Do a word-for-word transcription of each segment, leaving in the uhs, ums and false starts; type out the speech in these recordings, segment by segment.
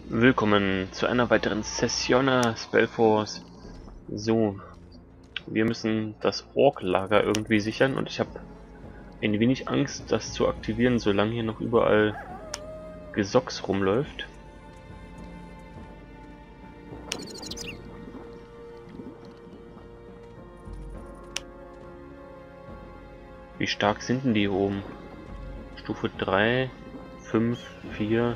Willkommen zu einer weiteren Session Spellforce. So, wir müssen das Ork-Lager irgendwie sichern und ich habe ein wenig Angst, das zu aktivieren, solange hier noch überall Gesocks rumläuft. Wie stark sind denn die hier oben? Stufe drei, fünf, vier...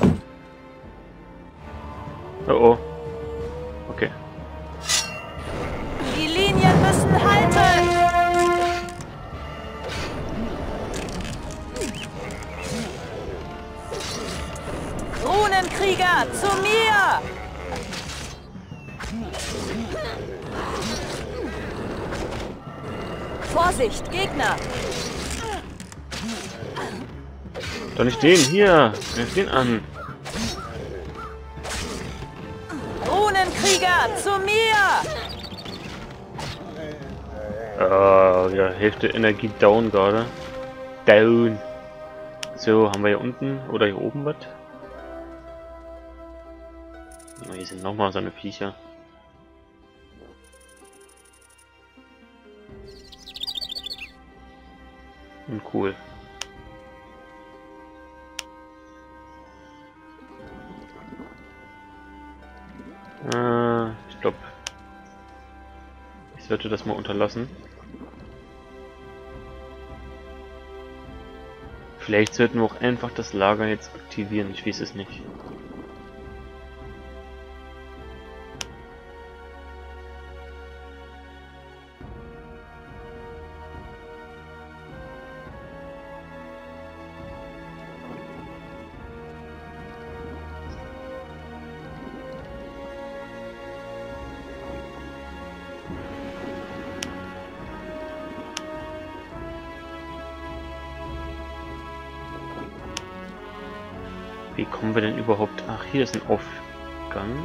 Oh oh. Okay. Die Linien müssen halten! Runenkrieger, zu mir! Vorsicht, Gegner! Doch nicht den, hier! Greif den an! Runenkrieger, zu mir! Ah, ja, Hälfte Energie down gerade. Down! So, haben wir hier unten oder hier oben was? Oh, hier sind nochmal so eine Viecher. Und cool. Äh, ich glaube, ich sollte das mal unterlassen. Vielleicht sollten wir auch einfach das Lager jetzt aktivieren, ich weiß es nicht. Wie kommen wir denn überhaupt... Ach, hier ist ein Aufgang.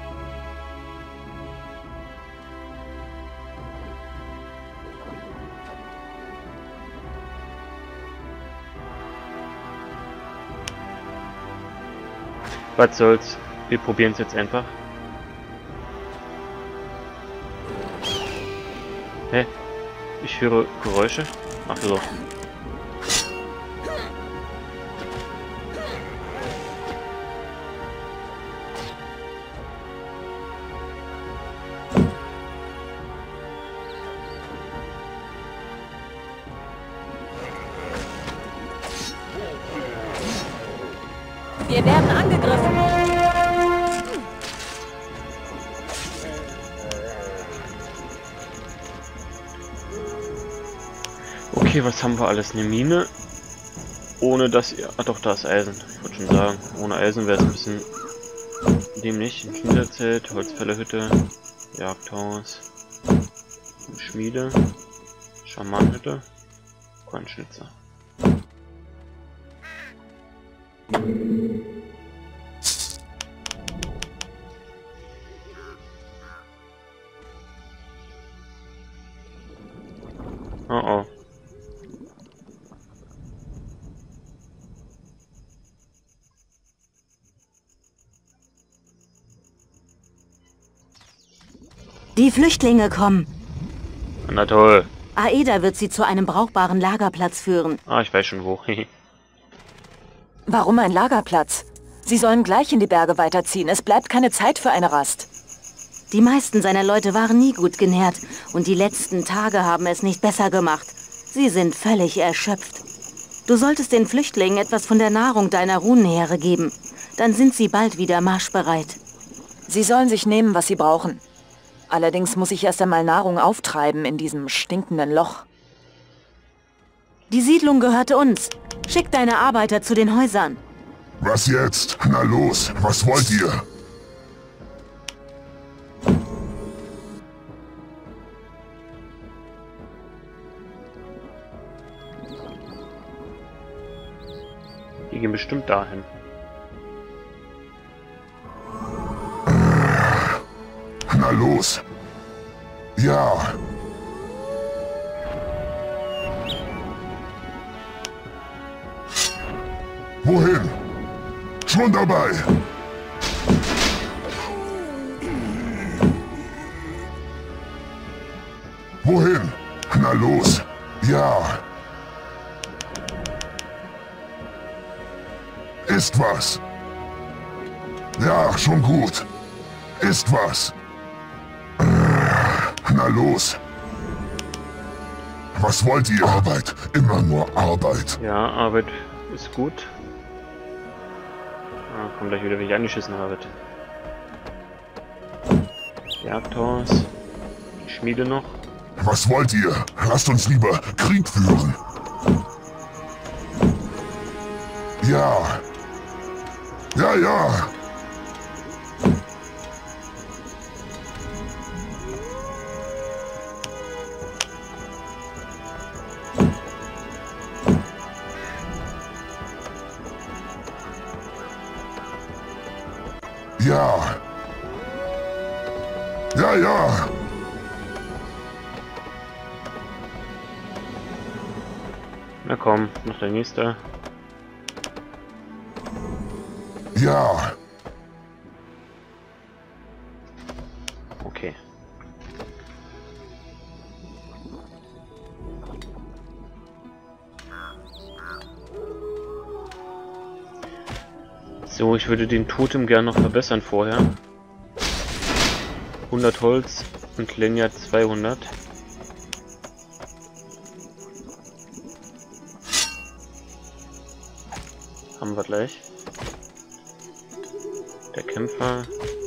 Was soll's? Wir probieren es jetzt einfach. Hä? Ich höre Geräusche. Ach so. Wir werden angegriffen. Okay, was haben wir alles? Eine Mine. Ohne dass ihr... Ah doch, da ist Eisen. Ich wollte schon sagen. Ohne Eisen wäre es ein bisschen... dämlich. Ein Kinderzelt, Holzfällerhütte, Jagdhaus, eine Schmiede, Schamanhütte, Kornschnitzer. Oh oh. Die Flüchtlinge kommen. Na toll. Aeda wird sie zu einem brauchbaren Lagerplatz führen. Ah, ich weiß schon wo. Warum ein Lagerplatz? Sie sollen gleich in die Berge weiterziehen. Es bleibt keine Zeit für eine Rast. Die meisten seiner Leute waren nie gut genährt und die letzten Tage haben es nicht besser gemacht. Sie sind völlig erschöpft. Du solltest den Flüchtlingen etwas von der Nahrung deiner Runenheere geben. Dann sind sie bald wieder marschbereit. Sie sollen sich nehmen, was sie brauchen. Allerdings muss ich erst einmal Nahrung auftreiben in diesem stinkenden Loch. Die Siedlung gehörte uns. Schick deine Arbeiter zu den Häusern. Was jetzt? Na los, was wollt ihr? Die gehen bestimmt dahin. Na los. Ja. Wohin? Schon dabei. Wohin? Na los. Ja. Ist was. Ja, schon gut. Ist was. Äh, na los. Was wollt ihr? Arbeit. Immer nur Arbeit. Ja, Arbeit ist gut. Ah, kommt gleich wieder, wie ich angeschissen habe. Jagdhaus. Die Schmiede noch. Was wollt ihr? Lasst uns lieber Krieg führen. Ja. Ja, ja. Ja. Ja, ja. Na komm, noch der nächste. Ja. Okay. So, ich würde den Totem gerne noch verbessern vorher. hundert Holz und Lenya zweihundert. Haben wir gleich. Der Kämpfer.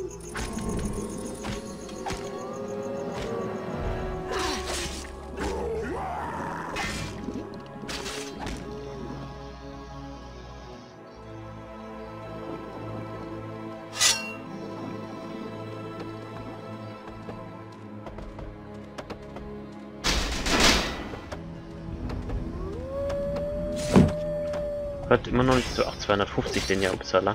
Hat immer noch nicht so. Ach, zweihundertfünfzig den ja, Uppsala.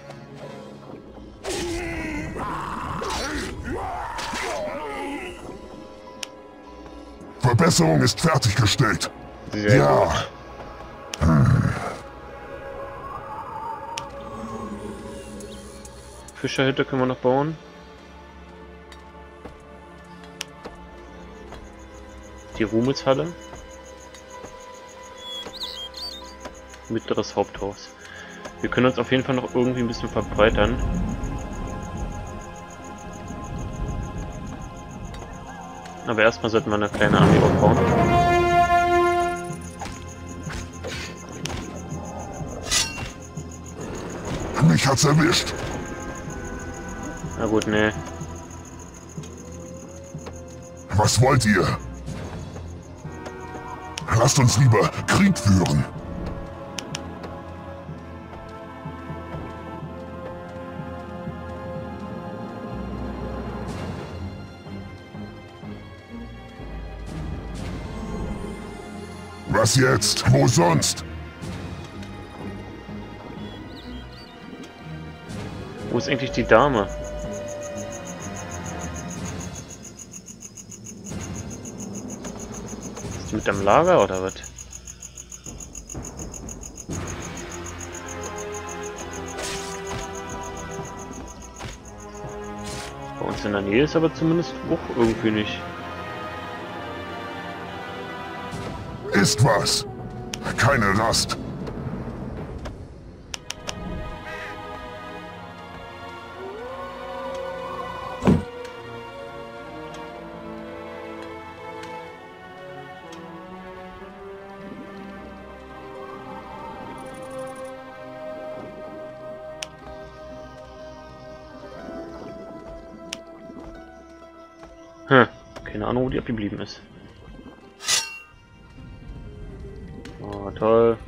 Verbesserung ist fertiggestellt. Sehr ja. gut. Fischerhütte können wir noch bauen. Die Ruhmeshalle. Mittleres Haupthaus. Wir können uns auf jeden Fall noch irgendwie ein bisschen verbreitern. Aber erstmal sollten wir eine kleine Armee aufbauen. Mich hat's erwischt. Na gut, ne. Was wollt ihr? Lasst uns lieber Krieg führen. Was jetzt? Wo sonst? Wo ist eigentlich die Dame? Ist die mit am Lager oder was? Bei uns in der Nähe ist aber zumindest auch irgendwie nicht. Ist was. Keine Rast. Hm, keine Ahnung, wo die abgeblieben ist. Oh, toll.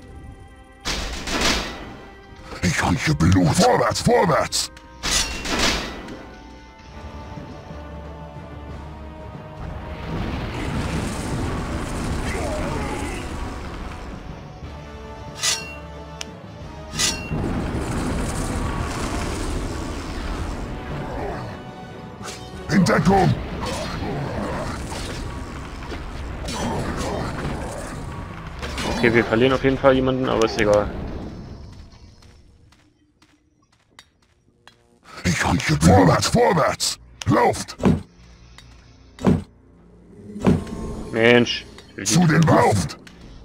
Ich rieche Blut. Vorwärts, vorwärts! In Deckung! Okay, wir verlieren auf jeden Fall jemanden, aber ist egal. Ich Ich rieche vorwärts, vorwärts! Lauft! Mensch. Zu den Lauft!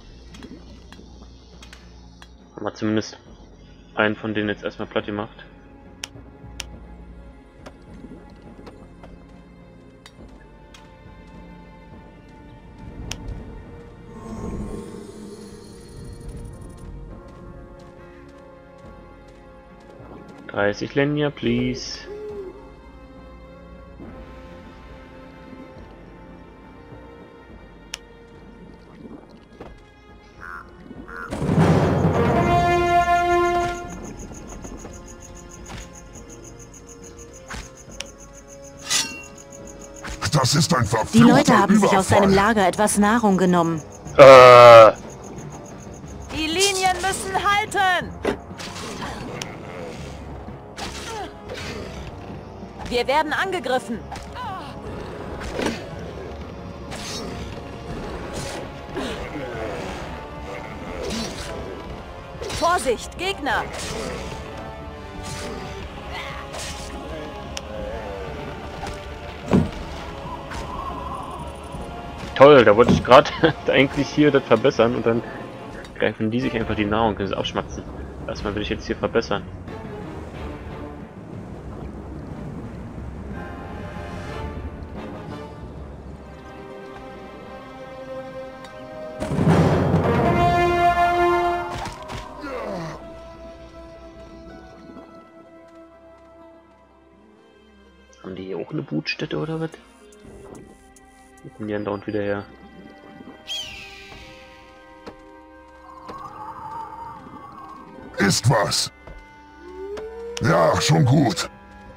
Haben wir zumindest einen von denen jetzt erstmal platt gemacht. dreißig Lenya, please. Das ist ein verfluchter Die Leute haben sich Überfall. aus seinem Lager etwas Nahrung genommen. Äh. Die Linien müssen halten! Wir werden angegriffen! Vorsicht, Gegner! Toll, da wollte ich gerade eigentlich hier das verbessern und dann greifen die sich einfach die Nahrung und können sie abschmatzen. Erstmal will ich jetzt hier verbessern. Haben die hier auch eine Brutstätte oder was? Wo kommen die andauernd wieder her? Ist was? Ja, schon gut.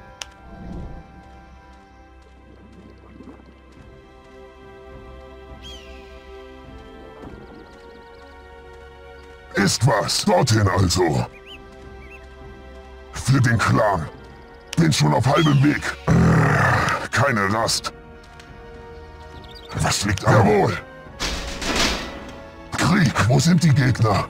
Ist was? Dorthin also. Für den Clan. Bin schon auf halbem Weg. Äh, keine Rast. Was liegt an? Jawohl. Krieg, wo sind die Gegner?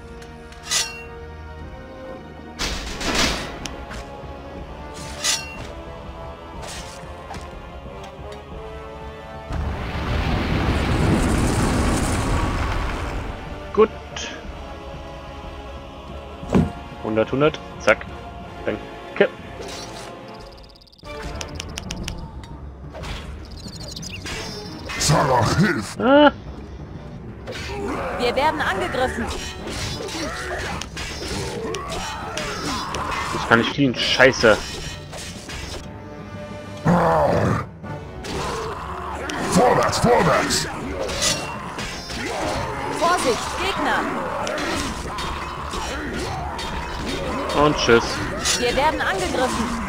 Gut. hundert, hundert. Zack. Danke. Sarah, hilf! Ah. Wir werden angegriffen! Ich kann nicht fliehen. Scheiße. Vorwärts, vorwärts! Vorsicht, Gegner! Und tschüss. Wir werden angegriffen!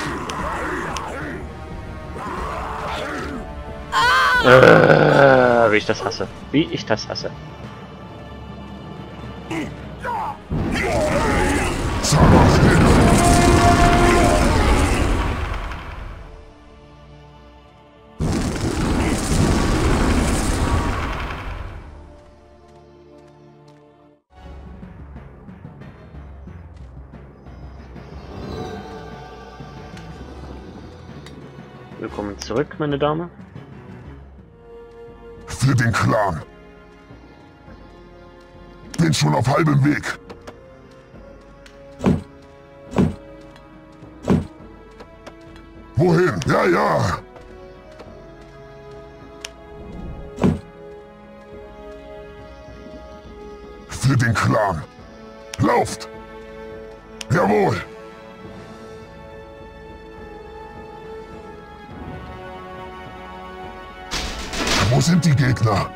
Äh, wie ich das hasse. Wie ich das hasse. Sarah, hilf! Willkommen zurück, meine Dame. Für den Clan. Bin schon auf halbem Weg. Wohin? Ja, ja. Für den Clan. Lauft! Jawohl! Wo sind die Gegner?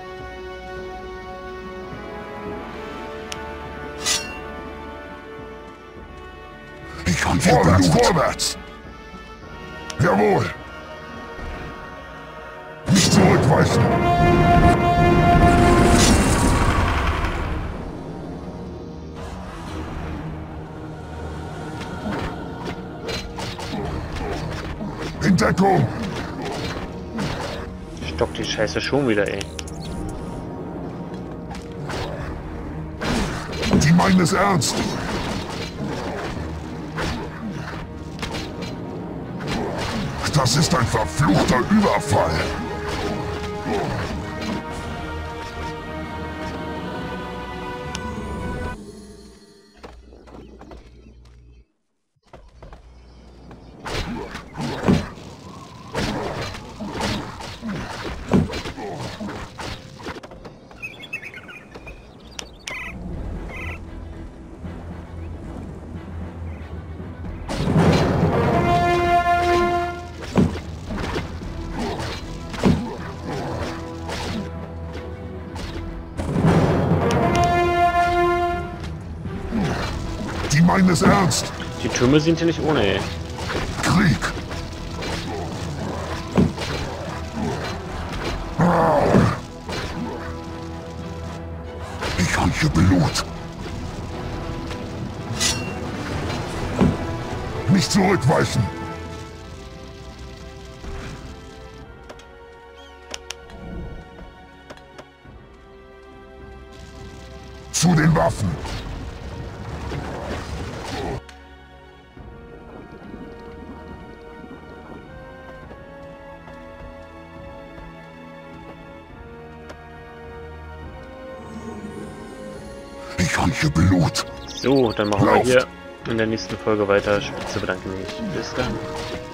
Ich rieche vorwärts, Blut. vorwärts! Jawohl! Nicht zurückweichen! In Deckung! Stopp die Scheiße schon wieder, ey. Die meinen es ernst! Das ist ein verfluchter Überfall. Die meinen es ernst. Die Türme sind hier nicht ohne, ey. Krieg. Ich rieche Blut. Nicht zurückweichen. Zu den Waffen. Ich rieche Blut. So, dann machen Lauft. wir hier in der nächsten Folge weiter. Spitze bedanke mich. Bis dann.